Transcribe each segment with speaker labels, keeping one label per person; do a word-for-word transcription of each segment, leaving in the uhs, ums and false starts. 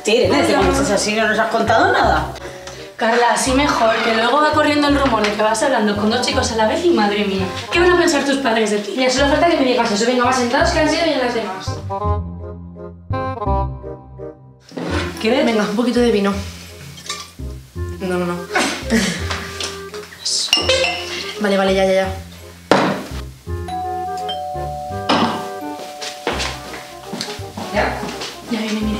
Speaker 1: Sí, Irene, ¿te conoces así? ¿No nos has contado nada?
Speaker 2: Carla, así mejor, que luego va corriendo el rumor de que vas hablando con dos chicos a la vez y madre mía, ¿qué van a pensar tus padres de ti?
Speaker 3: Mira, solo falta que me digas eso. Venga, vas sentados que han sido bien las demás.
Speaker 2: ¿Quieres?
Speaker 3: Venga, un poquito de vino. No, no, no. Vale, vale, ya, ya, ya.
Speaker 2: ¿Ya? Ya viene, mire.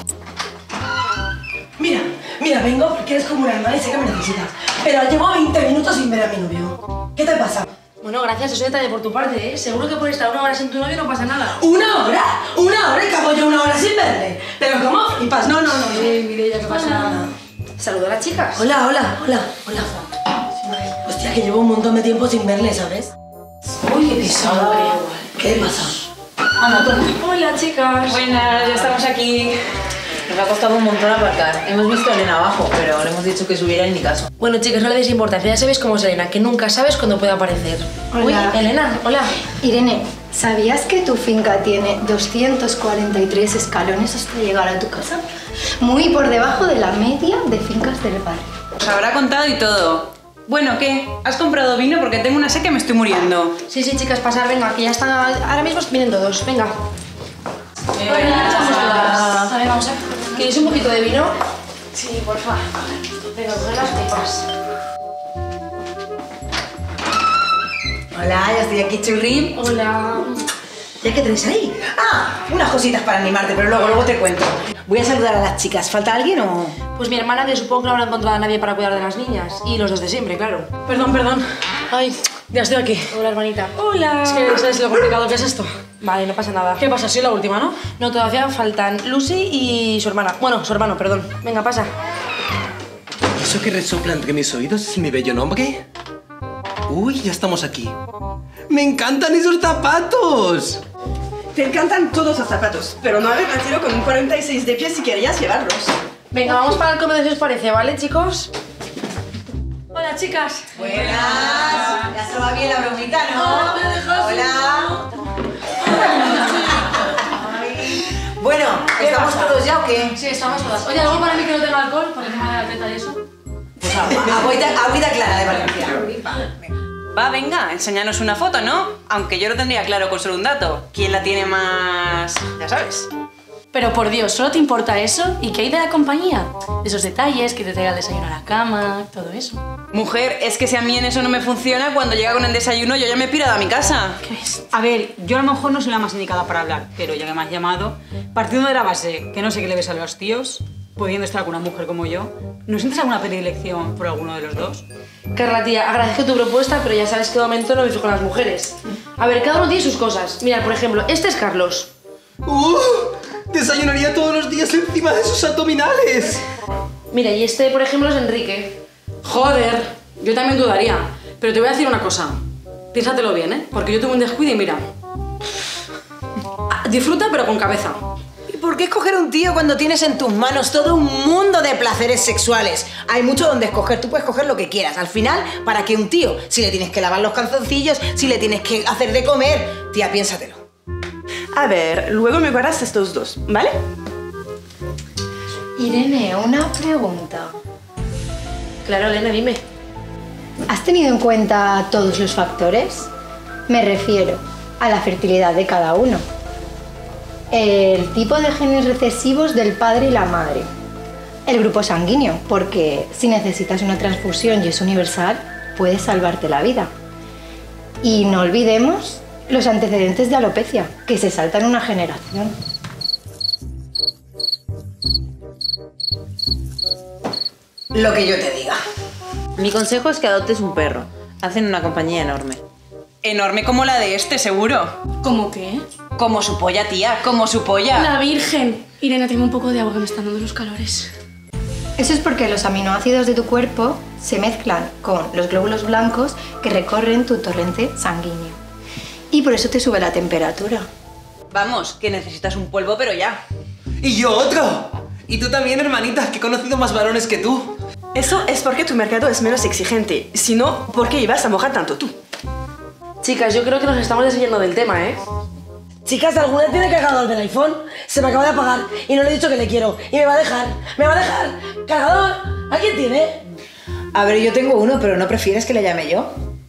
Speaker 4: Mira, mira, vengo porque eres como una hermana y sé que me necesitas. Pero llevo veinte minutos sin ver a mi novio. ¿Qué te pasa?
Speaker 3: Bueno, gracias, es un detalle por tu parte, ¿eh? Seguro que por estar una hora sin tu novio no pasa nada.
Speaker 4: ¿Una hora? ¿Una hora? ¿Y acabo yo una hora sin verle? ¿Pero cómo flipas? No, no, no, no.
Speaker 3: Eh, Mireia, ¿qué pasa? Saluda a las chicas.
Speaker 4: Hola, hola, hola, hola. Hostia, que llevo un montón de tiempo sin verle, ¿sabes?
Speaker 1: Uy, qué pesado.
Speaker 4: ¿Qué pasa?
Speaker 1: Anda, toma.
Speaker 3: Hola, chicas.
Speaker 5: Buenas, ya estamos aquí. Nos ha costado un montón aparcar. Hemos visto a Elena abajo, pero le hemos dicho que subiera en mi caso.
Speaker 3: Bueno, chicas, no le deis importancia. Ya sabéis cómo es Elena, que nunca sabes cuándo puede aparecer.
Speaker 6: Hola.
Speaker 3: Uy, Elena, hola.
Speaker 6: Irene, ¿sabías que tu finca tiene doscientos cuarenta y tres escalones hasta llegar a tu casa? Muy por debajo de la media de fincas del barrio.
Speaker 5: Os habrá contado y todo. Bueno, ¿qué? ¿Has comprado vino? Porque tengo una sed que me estoy muriendo.
Speaker 3: Sí, sí, chicas, pasar, venga, que ya están. Ahora mismo vienen todos, venga.
Speaker 2: A ver, vamos a ver.
Speaker 3: ¿Queréis un poquito de vino? Sí, porfa. Venga, coger las pipas.
Speaker 1: Hola, ya estoy aquí, churri.
Speaker 3: Hola.
Speaker 1: ¿Ya qué tenéis ahí? Ah, unas cositas para animarte, pero luego, luego te cuento. Voy a saludar a las chicas. ¿Falta alguien o...?
Speaker 3: Pues mi hermana, que supongo que no habrá encontrado a nadie para cuidar de las niñas. Y los dos de siempre, claro.
Speaker 7: Perdón, perdón. Ay, ya estoy aquí.
Speaker 3: Hola, hermanita.
Speaker 7: Hola. Es que sabes lo complicado que es esto.
Speaker 3: Vale, no pasa nada.
Speaker 7: ¿Qué pasa? Soy la última, ¿no?
Speaker 3: No, todavía faltan Lucy y su hermana. Bueno, su hermano, perdón. Venga, pasa.
Speaker 8: ¿Eso que resopla entre mis oídos es mi bello nombre? Uy, ya estamos aquí. ¡Me encantan esos zapatos!
Speaker 4: Te encantan todos los zapatos, pero no había nacido con un cuarenta y seis de pie si querías llevarlos.
Speaker 3: Venga, vamos para el comedor si os parece, ¿vale, chicos?
Speaker 2: Hola, chicas.
Speaker 1: Buenas. Ya se va bien la bromita, ¿no?
Speaker 2: No, me dejas.
Speaker 1: Hola. Bueno, ¿estamos todos ya o qué?
Speaker 2: Sí, estamos todas. Oye, ¿algo para mí que no tenga alcohol? Por el tema de la teta y eso.
Speaker 1: Pues agua, agüita, agüita clara de Valencia.
Speaker 5: Va, venga, enséñanos una foto, ¿no? Aunque yo lo tendría claro con solo un dato. ¿Quién la tiene más...? Ya sabes.
Speaker 2: Pero por Dios, ¿solo te importa eso? ¿Y qué hay de la compañía? Esos detalles, que te traiga el desayuno a la cama, todo eso.
Speaker 5: Mujer, es que si a mí en eso no me funciona, cuando llega con el desayuno yo ya me he pirado a mi casa.
Speaker 2: ¿Qué ves?
Speaker 7: A ver, yo a lo mejor no soy la más indicada para hablar, pero ya que me has llamado, partiendo de la base que no sé qué le ves a los tíos, pudiendo estar con una mujer como yo, ¿no sientes alguna predilección por alguno de los dos?
Speaker 3: Carla, tía, agradezco tu propuesta, pero ya sabes que de momento no me fijo con las mujeres. A ver, cada uno tiene sus cosas. Mira, por ejemplo, este es Carlos.
Speaker 8: ¡Uh! Desayunaría todos los días encima de sus abdominales.
Speaker 3: Mira, y este, por ejemplo, es Enrique.
Speaker 7: Joder, yo también dudaría. Pero te voy a decir una cosa. Piénsatelo bien, ¿eh? Porque yo tuve un descuido y mira... Disfruta, pero con cabeza.
Speaker 1: ¿Y por qué escoger un tío cuando tienes en tus manos todo un mundo de placeres sexuales? Hay mucho donde escoger, tú puedes coger lo que quieras. Al final, ¿para qué un tío? Si le tienes que lavar los calzoncillos, si le tienes que hacer de comer... Tía, piénsatelo.
Speaker 4: A ver, luego me guardas estos dos, ¿vale?
Speaker 6: Irene, una pregunta.
Speaker 3: Claro, Elena, dime.
Speaker 6: ¿Has tenido en cuenta todos los factores? Me refiero a la fertilidad de cada uno. El tipo de genes recesivos del padre y la madre. El grupo sanguíneo, porque si necesitas una transfusión y es universal, puede salvarte la vida. Y no olvidemos los antecedentes de alopecia, que se saltan una generación.
Speaker 1: Lo que yo te diga.
Speaker 5: Mi consejo es que adoptes un perro. Hacen una compañía enorme. Enorme como la de este, seguro.
Speaker 2: ¿Cómo qué?
Speaker 5: Como su polla, tía, como su polla.
Speaker 2: La Virgen. Irene, tengo un poco de agua que me están dando los calores.
Speaker 6: Eso es porque los aminoácidos de tu cuerpo se mezclan con los glóbulos blancos que recorren tu torrente sanguíneo. Y por eso te sube la temperatura.
Speaker 5: Vamos, que necesitas un polvo, pero ya.
Speaker 8: ¡Y yo otro! Y tú también, hermanita, que he conocido más varones que tú.
Speaker 4: Eso es porque tu mercado es menos exigente. Si no, ¿por qué ibas a mojar tanto tú?
Speaker 3: Chicas, yo creo que nos estamos desviando del tema, ¿eh?
Speaker 4: Chicas, ¿alguna tiene cargador del iPhone? Se me acaba de apagar y no le he dicho que le quiero. Y me va a dejar. ¿Me va a dejar? ¿Cargador? ¿Alguien tiene?
Speaker 1: A ver, yo tengo uno, pero ¿no prefieres que le llame yo?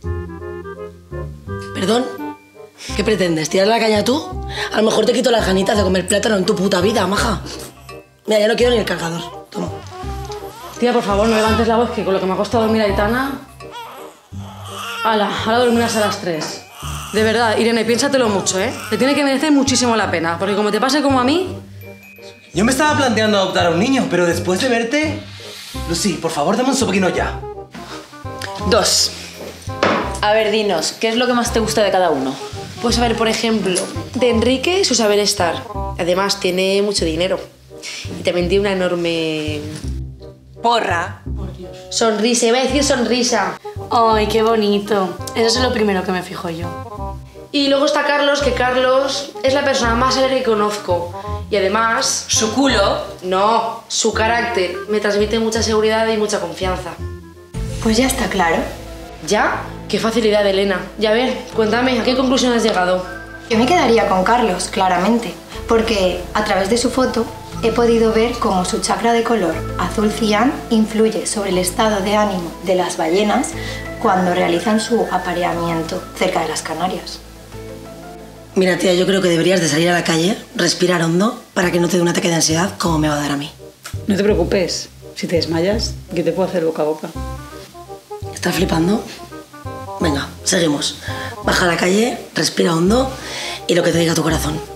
Speaker 4: ¿Perdón? ¿Qué pretendes? ¿Tirar la caña tú? A lo mejor te quito las ganitas de comer plátano en tu puta vida, maja. Mira, ya no quiero ni el cargador. Toma.
Speaker 3: Tía, por favor, no levantes la voz, que con lo que me ha costado dormir a Aitana... Hala, ahora dormirás a las tres. De verdad, Irene, piénsatelo mucho, ¿eh? Te tiene que merecer muchísimo la pena, porque como te pase como a mí...
Speaker 8: Yo me estaba planteando adoptar a un niño, pero después de verte... Lucy, por favor, dame un sobrino ya.
Speaker 7: Dos. A ver, dinos, ¿qué es lo que más te gusta de cada uno?
Speaker 3: Pues a ver, por ejemplo, de Enrique su saber estar. Además, tiene mucho dinero. Y también tiene una enorme...
Speaker 5: Porra.
Speaker 3: Sonrisa, iba a decir sonrisa.
Speaker 2: Ay, qué bonito. Eso es lo primero que me fijo yo.
Speaker 3: Y luego está Carlos, que Carlos es la persona más alegre que conozco. Y además...
Speaker 5: Su culo.
Speaker 3: No, su carácter me transmite mucha seguridad y mucha confianza.
Speaker 6: Pues ya está claro.
Speaker 3: ¿Ya? Qué facilidad, Elena. Ya ver, cuéntame, ¿a qué conclusión has llegado?
Speaker 6: Yo me quedaría con Carlos, claramente, porque a través de su foto he podido ver cómo su chakra de color azul cian influye sobre el estado de ánimo de las ballenas cuando realizan su apareamiento cerca de las Canarias.
Speaker 4: Mira, tía, yo creo que deberías de salir a la calle, respirar hondo, para que no te dé un ataque de ansiedad como me va a dar a mí.
Speaker 7: No te preocupes. Si te desmayas, yo te puedo hacer boca a boca.
Speaker 4: ¿Estás flipando? Venga, seguimos. Baja a la calle, respira hondo y lo que te diga tu corazón.